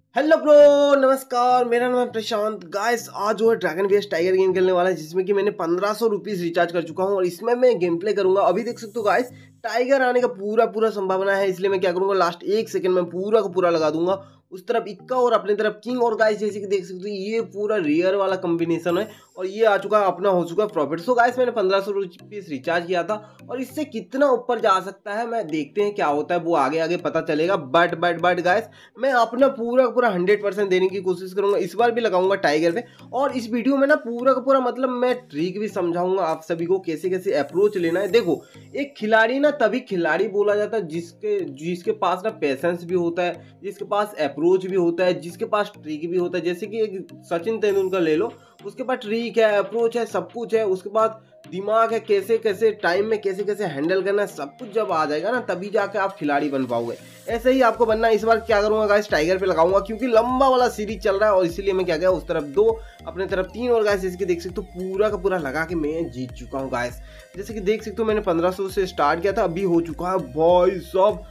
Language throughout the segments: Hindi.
हेलो ब्रो, नमस्कार। मेरा नाम है प्रशांत। गाइस आज जो है ड्रैगन बेस टाइगर गेम खेलने वाला है, जिसमें कि मैंने 1500 रुपीज़ रिचार्ज कर चुका हूं और इसमें मैं गेम प्ले करूंगा। अभी देख सकते हो गाइस, टाइगर आने का पूरा संभावना है, इसलिए मैं क्या करूंगा, लास्ट 1 सेकंड में पूरा का पूरा लगा दूंगा। उस तरफ इक्का और अपनी तरफ किंग। और गाइस जैसे कि देख सकते हो, ये पूरा रेयर वाला कॉम्बिनेशन है और ये आ चुका है, अपना हो चुका है प्रॉफिट। सो गाइस मैंने 1500 रुपीज़ रिचार्ज किया था और इससे कितना ऊपर जा सकता है मैं देखते हैं क्या होता है, वो आगे आगे पता चलेगा। बट गाइस मैं अपना पूरा 100% देने की कोशिश करूंगा। इस बार भी लगाऊंगा टाइगर पे और इस वीडियो में ना पूरा का पूरा मतलब मैं ट्रिक भी समझाऊंगा आप सभी को, कैसे कैसे अप्रोच लेना है। देखो, एक खिलाड़ी ना तभी खिलाड़ी बोला जाता है जिसके जिसके पास ना पेशेंस भी होता है, जिसके पास अप्रोच भी होता है, जिसके पास ट्रिक भी होता है। जैसे कि एक सचिन तेंदुलकर ले लो, उसके पास ट्रिक है, अप्रोच है, सब कुछ है। उसके बाद दिमाग है, कैसे कैसे टाइम में कैसे कैसे हैंडल करना है, सब कुछ जब आ जाएगा ना तभी जाके आप खिलाड़ी बन पाओगे। ऐसे ही आपको बनना है। इस बार क्या करूंगा गाइस, टाइगर पे लगाऊंगा क्योंकि लंबा वाला सीरीज चल रहा है और इसीलिए मैं क्या गया उस तरफ 2 अपने तरफ 3 और गाइस इसके देख सकते हो पूरा का पूरा लगा के मैं जीत चुका हूँ गाइस। जैसे कि देख सकते हो मैंने 1500 से स्टार्ट किया था, अभी हो चुका है भाई सब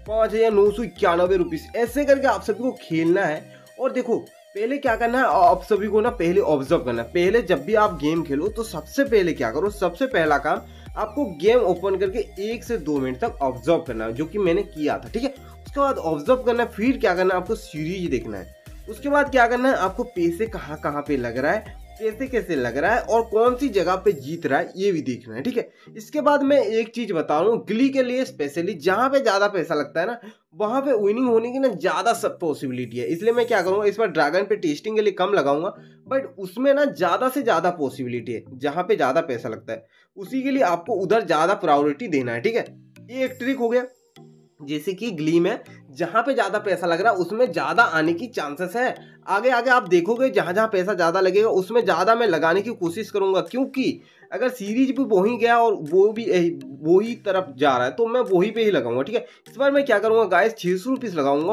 5991 रुपीज़। ऐसे करके आप सभी को खेलना है। और देखो पहले क्या करना है, आप सभी को ना पहले ऑब्जर्व करना है। पहले जब भी आप गेम खेलो तो सबसे पहले क्या करो, सबसे पहला काम आपको गेम ओपन करके 1 से 2 मिनट तक ऑब्जर्व करना है, जो कि मैंने किया था। ठीक है, उसके बाद ऑब्जर्व करना है, फिर क्या करना है, आपको सीरीज देखना है। उसके बाद क्या करना है, आपको पैसे कहाँ कहाँ पे लग रहा है, कैसे कैसे लग रहा है और कौन सी जगह पे जीत रहा है, ये भी देखना है। ठीक है, इसके बाद मैं एक चीज बता रहा हूँ गिली के लिए स्पेशली, जहाँ पे ज्यादा पैसा लगता है ना वहां पे विनिंग होने की ना ज्यादा सब पॉसिबिलिटी है। इसलिए मैं क्या करूंगा, इस बार ड्रैगन पे टेस्टिंग के लिए कम लगाऊंगा, बट उसमें ना ज्यादा से ज्यादा पॉसिबिलिटी है। जहां पे ज्यादा पैसा लगता है उसी के लिए आपको उधर ज्यादा प्रायोरिटी देना है। ठीक है, ये एक ट्रिक हो गया। जैसे कि ग्ली में जहां पे ज्यादा पैसा लग रहा है उसमें ज्यादा आने की चांसेस है। आगे आगे आप देखोगे जहां जहां पैसा ज्यादा लगेगा उसमें ज्यादा मैं लगाने की कोशिश करूंगा, क्योंकि अगर सीरीज भी वही गया और वो भी वही तरफ जा रहा है तो मैं वही पे ही लगाऊंगा। ठीक है, इस बार मैं क्या करूंगा गाइस, 600 रुपीज़ लगाऊंगा।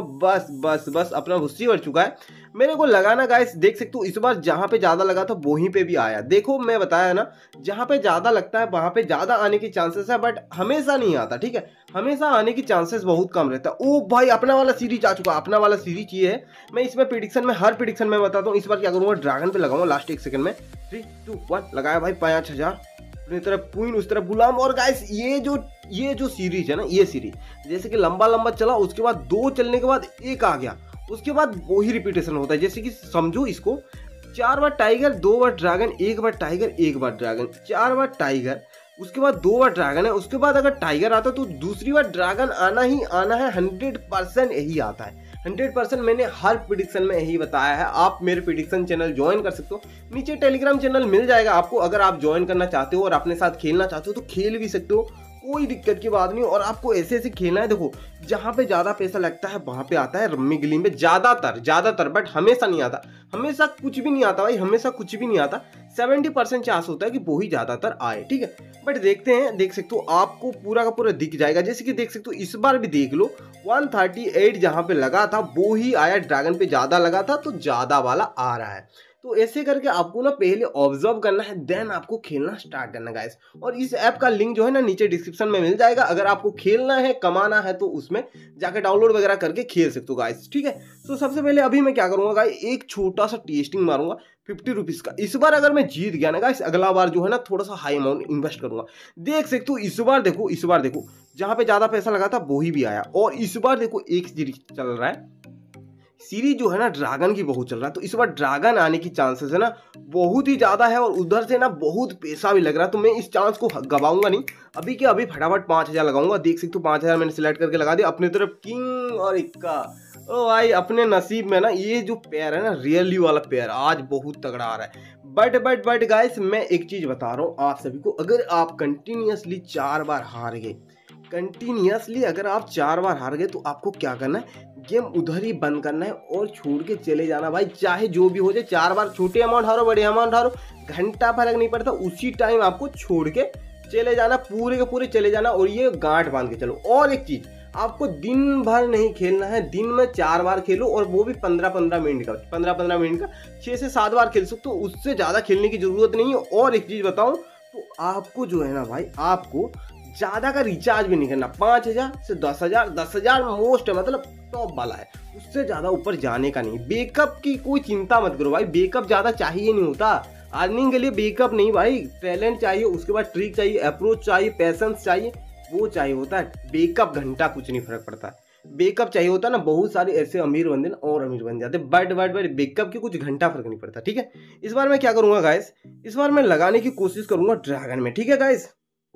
बस अपना गुस्सी बढ़ चुका है मेरे को लगाना गाइस। देख सकते हो इस बार जहां पे ज्यादा लगा था वहीं पे भी आया। देखो मैं बताया ना, जहां पे ज्यादा लगता है वहां पे ज्यादा आने की चांसेस है, बट हमेशा नहीं आता। ठीक है, हमेशा आने की चांसेस बहुत कम रहता है। ओ भाई अपना वाला सीरीज आ चुका, अपना वाला सीरीज ये है। मैं इसमें प्रिडिक्शन में हर प्रिडिक्शन में बताता हूँ। इस बार क्या करूंगा, ड्रैगन पे लगाऊंगा लास्ट 1 सेकंड में। 3 2 1 लगाया भाई 5000। अपनी तरफ क्वीन, उस तरफ गुलाम। और गाइस ये जो सीरीज है ना, ये सीरीज जैसे कि लंबा चला, उसके बाद 2 चलने के बाद 1 आ गया, उसके बाद वही रिपीटेशन होता है। जैसे कि समझो इसको, 4 बार टाइगर, 2 बार ड्रैगन, 1 बार टाइगर, 1 बार ड्रैगन, 4 बार टाइगर, उसके बाद 2 बार ड्रैगन है। उसके बाद अगर टाइगर आता तो दूसरी बार ड्रैगन आना ही आना है। 100% यही आता है, 100%। मैंने हर प्रिडिक्शन में यही बताया है। आप मेरे प्रिडिक्शन चैनल ज्वाइन कर सकते हो, नीचे टेलीग्राम चैनल मिल जाएगा आपको। अगर आप ज्वाइन करना चाहते हो और अपने साथ खेलना चाहते हो तो खेल भी सकते हो, कोई दिक्कत की बात नहीं। और आपको ऐसे ऐसे खेलना है। देखो जहां पे ज्यादा पैसा लगता है वहां पे आता है रम्मी गिली में ज्यादातर, बट हमेशा नहीं आता। हमेशा कुछ भी नहीं आता भाई, हमेशा कुछ भी नहीं आता। 70% चांस होता है कि वो ही ज्यादातर आए। ठीक है, बट देखते हैं। देख सकते हो आपको पूरा का पूरा दिख जाएगा। जैसे कि देख सकते हो इस बार भी देख लो, 138 जहां पे लगा था वो ही आया। ड्रैगन पे ज्यादा लगा था तो ज्यादा वाला आ रहा है। तो ऐसे करके आपको ना पहले ऑब्जर्व करना है, देन आपको खेलना स्टार्ट करना गाइस। और इस ऐप का लिंक जो है ना नीचे डिस्क्रिप्शन में मिल जाएगा। अगर आपको खेलना है, कमाना है तो उसमें जाके डाउनलोड वगैरह करके खेल सकते हो गाइस। ठीक है, तो सबसे पहले अभी मैं क्या करूंगा गाइस, एक छोटा सा टेस्टिंग मारूंगा 50 रुपीज़ का। इस बार अगर मैं जीत गया ना गाइस, अगला बार जो है ना थोड़ा सा हाई अमाउंट इन्वेस्ट करूंगा। देख सकते हो इस बार देखो जहां पे ज्यादा पैसा लगा था वही भी आया। और इस बार देखो एक सीरीज चल रहा है, सीरीज जो है ना ड्रैगन की बहुत चल रहा है, तो इस बार ड्रैगन आने की चांसेस है ना बहुत ही ज्यादा है। और उधर से ना बहुत पैसा भी लग रहा है, तो मैं इस चांस को गवाऊंगा नहीं। अभी के अभी फटाफट 5000 लगाऊंगा। देख सकते हो 5000 मैंने सिलेक्ट करके लगा दिया। अपनी तरफ किंग और इक्का। ओ भाई अपने नसीब में ना ये जो पेयर है ना, रियली वाला पेयर आज बहुत तगड़ा आ रहा है। बट गाइस मैं एक चीज बता रहा हूँ आप सभी को, अगर आप कंटिन्यूअसली 4 बार हार गए, कंटिन्यूअसली अगर आप 4 बार हार गए तो आपको क्या करना है, गेम उधर ही बंद करना है और छोड़ के चले जाना भाई। चाहे जो भी हो जाए, 4 बार छोटे अमाउंट हारो बड़े अमाउंट हारो, घंटा फर्क नहीं पड़ता, उसी टाइम आपको छोड़ के चले जाना, पूरे के पूरे चले जाना। और ये गांठ बांध के चलो। और एक चीज, आपको दिन भर नहीं खेलना है, दिन में 4 बार खेलो और वो भी 15-15 मिनट का, 15-15 मिनट का 6 से 7 बार खेल सकते हो। उससे ज्यादा खेलने की जरूरत नहीं है। और एक चीज बताऊं तो आपको जो है ना भाई, आपको ज्यादा का रिचार्ज भी नहीं करना। 5000 से 10,000 मोस्ट है, मतलब टॉप वाला है। उससे ज़्यादा ऊपर जाने का नहीं। बेकअप की कोई चिंता मत करो भाई, बेकअप ज़्यादा चाहिए नहीं होता अर्निंग के लिए। बेकअप नहीं भाई, टैलेंट चाहिए, उसके बाद ट्रिक चाहिए, अप्रोच चाहिए, पैसेंस चाहिए, वो चाहिए होता है। बेकअप घंटा कुछ नहीं फर्क पड़ता है। बेकअप चाहिए होता ना, बहुत सारे ऐसे अमीर बंदे ना और अमीर बन जाते, बट बेकअप की कुछ घंटा फर्क नहीं पड़ता। ठीक है, इस बार मैं क्या करूंगा गाइस, इस बार मैं लगाने की कोशिश करूंगा ड्रैगन में। ठीक है गाइस,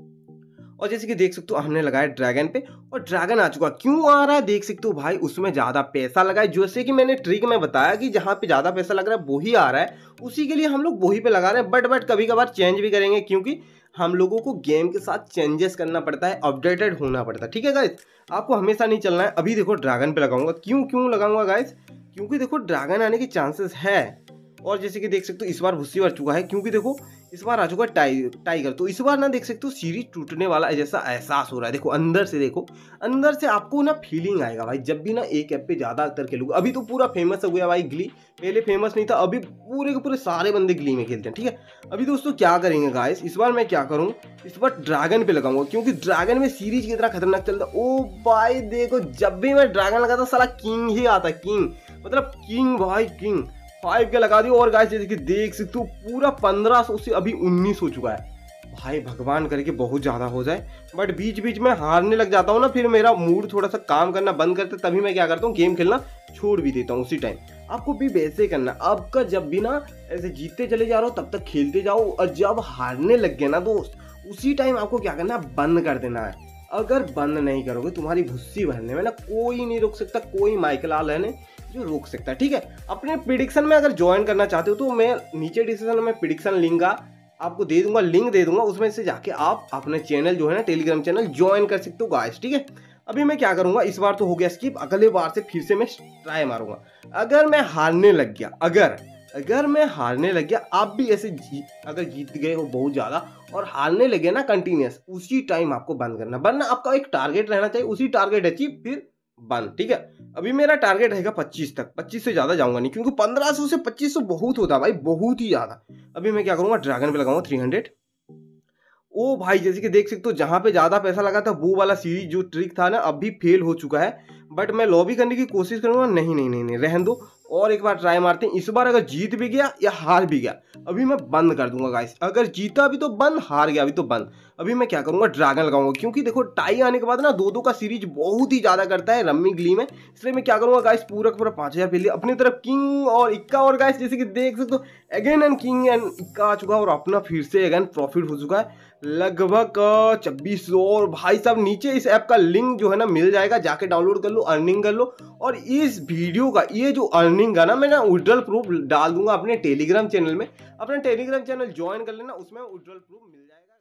और जैसे कि देख सकते हो हमने लगाया ड्रैगन पे और ड्रैगन आ चुका। क्यों आ रहा है देख सकते हो भाई, उसमें ज्यादा पैसा लगा है। जैसे कि मैंने ट्रिक में बताया कि जहां पे ज्यादा पैसा लग रहा है वही आ रहा है, उसी के लिए हम लोग वही पे लगा रहे हैं। बट कभी कभार चेंज भी करेंगे, क्योंकि हम लोगों को गेम के साथ चेंजेस करना पड़ता है, अपडेटेड होना पड़ता है। ठीक है गाइस, आपको हमेशा नहीं चलना है। अभी देखो ड्रैगन पे लगाऊंगा। क्यों लगाऊंगा गाइस, क्योंकि देखो ड्रैगन आने के चांसेस है। और जैसे कि देख सकते हो इस बार भुस्सी भर चुका है, क्योंकि देखो इस बार आ चुका है टाइगर। तो इस बार ना देख सकते हो सीरीज टूटने वाला जैसा एहसास हो रहा है। देखो अंदर से, देखो अंदर से आपको ना फीलिंग आएगा भाई, जब भी ना एक ऐप पे ज्यादातर खेलोगे। अभी तो पूरा फेमस हो गया भाई ग्ली, पहले फेमस नहीं था, अभी पूरे के पूरे सारे बंदे ग्ली में खेलते हैं। ठीक है, अभी दोस्तों क्या करेंगे गाइस, इस बार मैं क्या करूँ, इस बार ड्रैगन पे लगाऊंगा, क्योंकि ड्रैगन में सीरीज की तरह खतरनाक चलता है। ओ भाई देखो, जब भी मैं ड्रैगन लगाता साला किंग ही आता, किंग मतलब किंग भाई, किंग 5 के लगा दियो। और गाइस जैसे कि देख सकते हो पूरा 1500 से अभी 19 हो चुका है भाई। भगवान करे कि बहुत ज़्यादा हो जाए, बट बीच बीच में हारने लग जाता हूँ ना, फिर मेरा मूड थोड़ा सा काम करना बंद करता, तभी मैं क्या करता हूँ, गेम खेलना छोड़ भी देता हूँ उसी टाइम। आपको भी वैसे करना, आपका जब भी ना ऐसे जीतते चले जा रहे हो तब तक खेलते जाओ, और जब हारने लग गए ना दोस्त, उसी टाइम आपको क्या करना है, बंद कर देना है। अगर बंद नहीं करोगे तुम्हारी भुस्सी भरने में ना कोई नहीं रोक सकता, कोई माइकल आलन है जो रोक सकता है। ठीक है, अपने प्रिडिक्शन में अगर ज्वाइन करना चाहते हो तो मैं नीचे डिस्क्रिप्शन में प्रिडिक्शन लिंक आपको दे दूंगा, लिंक दे दूंगा, उसमें से जाके आप अपने चैनल जो है ना टेलीग्राम चैनल ज्वाइन कर सकते हो गाइस। ठीक है, अभी मैं क्या करूंगा, इस बार तो हो गया स्किप, अगले बार से फिर से मैं ट्राई मारूंगा। अगर मैं हारने लग गया, अगर मैं हारने लग गया, आप भी ऐसे अगर जीत गए हो बहुत ज्यादा और हारने लगे ना कंटिन्यूस, उसी टाइम आपको बंद करना, वरना आपका एक टारगेट रहना चाहिए, उसी टारगेट अचीव फिर बंद। ठीक है, अभी मेरा टारगेट रहेगा 25 तक, 25 से ज्यादा जाऊंगा नहीं, क्योंकि 1500 से 2500 बहुत होता है भाई, बहुत ही ज्यादा। अभी मैं क्या करूंगा, ड्रैगन पे लगाऊंगा 300। ओ भाई जैसे कि देख सकते हो जहां पे ज्यादा पैसा लगा था वो वाला सीरीज जो ट्रिक था ना अभी फेल हो चुका है। बट मैं लॉबी करने की कोशिश करूंगा, नहीं रहने दो, और एक बार ट्राई मारते हैं। इस बार अगर जीत भी गया या हार भी गया, अभी मैं बंद कर दूंगा गाइस। अगर जीता अभी तो बंद, हार गया अभी तो बंद। अभी मैं क्या करूंगा, ड्रैगन लगाऊंगा, क्योंकि देखो टाई आने के बाद ना 2-2 का सीरीज बहुत ही ज्यादा करता है रम्मी ग्ली में, इसलिए मैं क्या करूंगा गाइस, पूरा का पूरा 5000 पे लिया अपनी तरफ, किंग और इक्का। और गाइस जैसे कि देख सकते हो अगेन एंड किंग एंड इक्का आ चुका है, और अपना फिर से अगेन प्रॉफिट हो चुका है लगभग 2600। और भाई साहब नीचे इस ऐप का लिंक जो है ना मिल जाएगा, जाके डाउनलोड कर लो, अर्निंग कर लो। और इस वीडियो का ये जो अर्निंग का ना मैं ना विड्रॉल प्रूफ डाल दूंगा अपने टेलीग्राम चैनल में, अपना टेलीग्राम चैनल ज्वाइन कर लेना, उसमें विड्रॉल प्रूफ मिल जाएगा।